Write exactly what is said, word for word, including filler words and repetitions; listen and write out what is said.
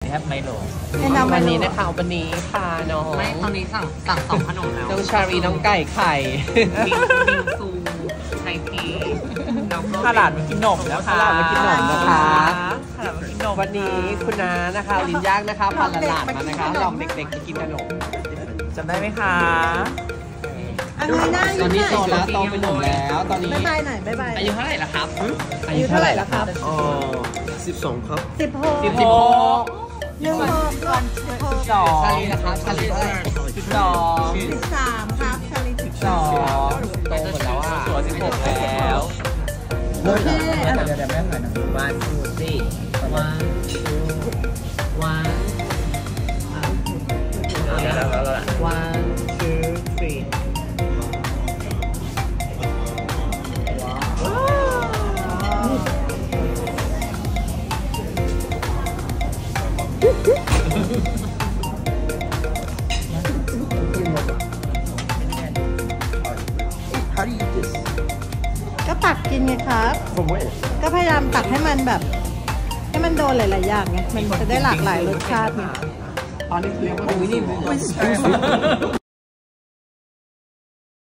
แฮปไมโลวันนี้นะคะวันนี้พาน้องไม่ตอนนี้สั่งสั่งสองขนมแล้วน้องชาลีน้องไก่ไข่บิงซูไทยทีแล้วก็ขลาดมากินนมแล้วขลาดมากินนมนะคะขลาดมากินนมวันนี้คุณน้านะคะลิ้นย่างนะคะพาหลานๆมานะคะลองเด็กๆมากินขนมจำได้ไหมคะอะไรได้ตอนนี้โตแล้วโตเป็นหนุ่มแล้วตอนนี้บ๊ายบายหน่อยบ๊ายบายอายุเท่าไหร่ละครับอายุเท่าไหร่แล้วครับอ๋อสิบสองครับสิบหกสิบหกหนึ่งหกก่อนสิบหกสองชาลีนะครับชาลีเท่าไหร่สิบสองสิบสามครับชาลีสิบสองโตหมดแล้วอ่ะตัวสิบหกแล้วโอเคเดี๋ยวเดี๋ยวแม่ถ่ายหนังวันทูสี่วันทูวัน one two three ก็ตักกินไงครับ ก็พยายามตักให้มันแบบ ให้มันโดนหลายๆอย่างไงมันจะได้หลากหลายรสชาติไงตอนนี้เรียกว่าอุ้ยนี่